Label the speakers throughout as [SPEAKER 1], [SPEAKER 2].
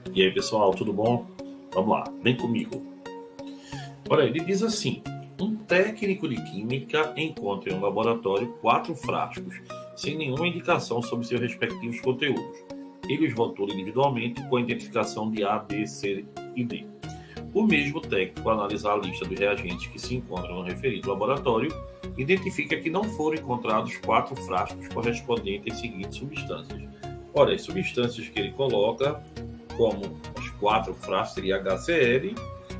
[SPEAKER 1] E aí, pessoal, tudo bom? Vamos lá, vem comigo. Olha, ele diz assim: um técnico de química encontra em um laboratório 4 frascos, sem nenhuma indicação sobre seus respectivos conteúdos. Ele os rotula individualmente com a identificação de A, B, C e D. O mesmo técnico, ao analisar a lista dos reagentes que se encontram no referido laboratório, identifica que não foram encontrados 4 frascos correspondentes às seguintes substâncias. Olha, as substâncias que ele coloca como os 4 frascos seria HCl,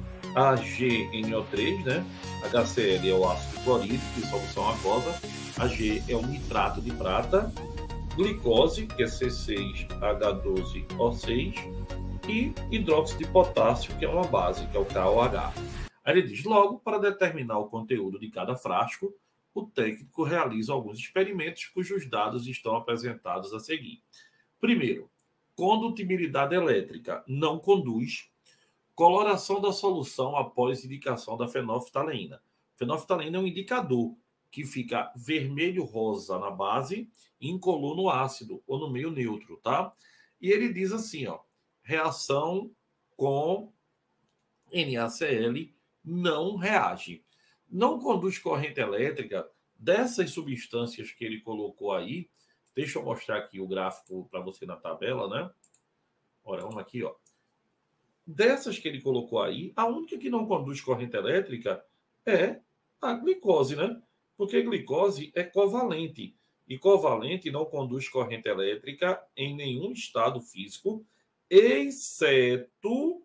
[SPEAKER 1] AgNO3, né? HCl é o ácido clorídrico em solução aquosa, Ag é o nitrato de prata, glicose, que é C6H12O6, e hidróxido de potássio, que é uma base, que é o KOH. Aí ele diz: logo, para determinar o conteúdo de cada frasco, o técnico realiza alguns experimentos cujos dados estão apresentados a seguir. Primeiro, condutibilidade elétrica, não conduz. Coloração da solução após indicação da fenolftaleína. Fenolftaleína é um indicador que fica vermelho-rosa na base e incolor no ácido ou no meio neutro, tá? E ele diz assim, ó: reação com NaCl não reage. Não conduz corrente elétrica. Dessas substâncias que ele colocou aí, deixa eu mostrar aqui o gráfico para você na tabela, né? Olha, vamos aqui, ó. Dessas que ele colocou aí, a única que não conduz corrente elétrica é a glicose, né? Porque a glicose é covalente. E covalente não conduz corrente elétrica em nenhum estado físico, exceto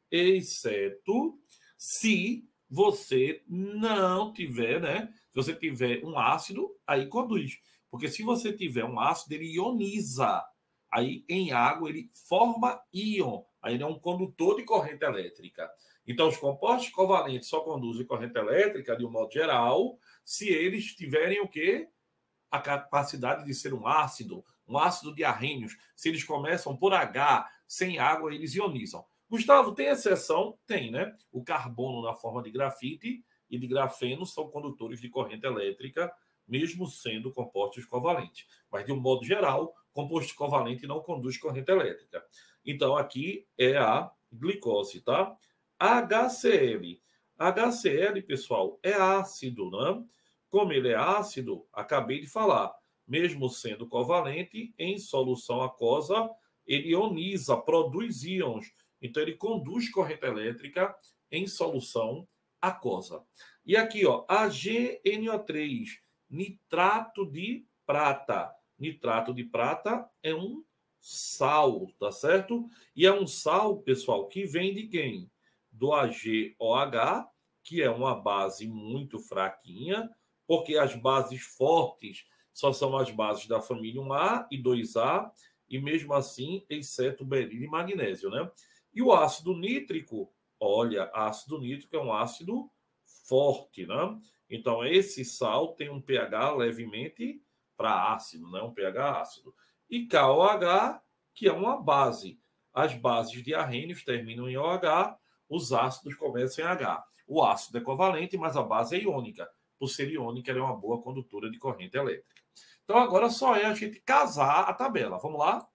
[SPEAKER 1] se você não tiver, né? Se você tiver um ácido, aí conduz. Porque se você tiver um ácido, ele ioniza. Aí, em água, ele forma íon. Aí, ele é um condutor de corrente elétrica. Então, os compostos covalentes só conduzem corrente elétrica, de um modo geral, se eles tiverem o quê? A capacidade de ser um ácido diarrênios. Se eles começam por H, sem água, eles ionizam. Gustavo, tem exceção? Tem, né? O carbono na forma de grafite e de grafeno são condutores de corrente elétrica, mesmo sendo compostos covalentes. Mas, de um modo geral, composto covalente não conduz corrente elétrica. Então, aqui é a glicose, tá? HCl. HCl, pessoal, é ácido, né? Como ele é ácido, acabei de falar, mesmo sendo covalente, em solução aquosa, ele ioniza, produz íons. Então, ele conduz corrente elétrica em solução aquosa. E aqui, ó, AgNO3, nitrato de prata. Nitrato de prata é um sal, tá certo? E é um sal, pessoal, que vem de quem? Do AgOH, que é uma base muito fraquinha, porque as bases fortes só são as bases da família 1A e 2A, e mesmo assim, exceto berílio e magnésio, né? E o ácido nítrico, olha, ácido nítrico é um ácido forte, né? Então, esse sal tem um pH levemente para ácido, né? Um pH ácido. E KOH, que é uma base. As bases diarrênios terminam em OH, os ácidos começam em H. O ácido é covalente, mas a base é iônica. Por ser iônica, ela é uma boa condutora de corrente elétrica. Então, agora só é a gente casar a tabela. Vamos lá?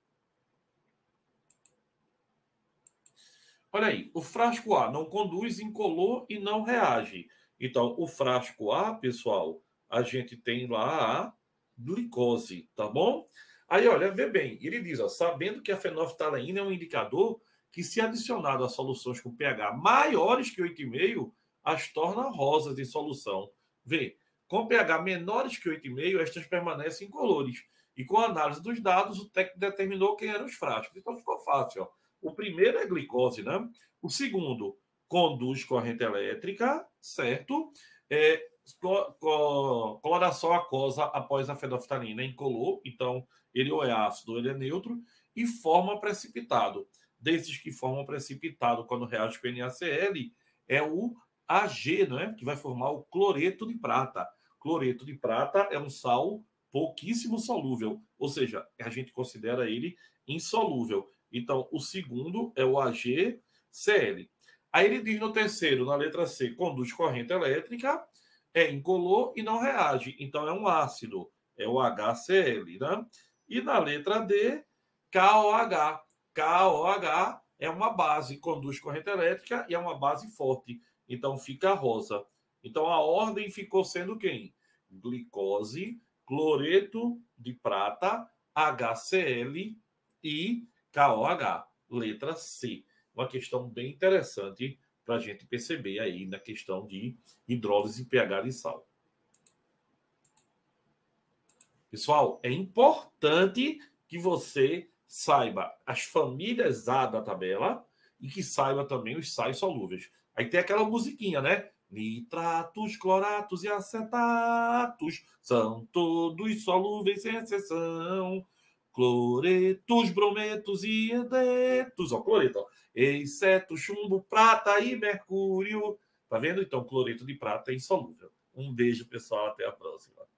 [SPEAKER 1] Olha aí, o frasco A não conduz, incolor e não reage. Então, o frasco A, pessoal, a gente tem lá a glicose, tá bom? Aí, olha, vê bem, ele diz, ó, sabendo que a fenolftaleína é um indicador que, se adicionado a soluções com pH maiores que 8,5, as torna rosas em solução. Vê, com pH menores que 8,5, estas permanecem incolores. E com a análise dos dados, o técnico determinou quem eram os frascos. Então, ficou fácil, ó. O primeiro é glicose, né? O segundo conduz corrente elétrica, certo? Coloração aquosa após a fenolftaleína incolor, então ele ou é ácido ou ele é neutro, e forma precipitado. Desses que formam precipitado quando reage com NaCl, é o Ag, né? Que vai formar o cloreto de prata. Cloreto de prata é um sal pouquíssimo solúvel, ou seja, a gente considera ele insolúvel. Então, o segundo é o AgCl. Aí ele diz no terceiro, na letra C, conduz corrente elétrica, é incolor e não reage. Então, é um ácido, é o HCl, né? E na letra D, KOH. KOH é uma base, conduz corrente elétrica e é uma base forte. Então fica rosa. Então a ordem ficou sendo quem? Glicose, cloreto de prata, HCl e KOH, letra C. Uma questão bem interessante para a gente perceber aí na questão de hidrólise e pH de sal. Pessoal, é importante que você saiba as famílias A da tabela e que saiba também os sais solúveis. Aí tem aquela musiquinha, né? Nitratos, cloratos e acetatos são todos solúveis sem exceção. Cloretos, brometos e iodetos. Ó, cloreto, ó. Exceto chumbo, prata e mercúrio. Tá vendo? Então, cloreto de prata é insolúvel. Um beijo, pessoal. Até a próxima.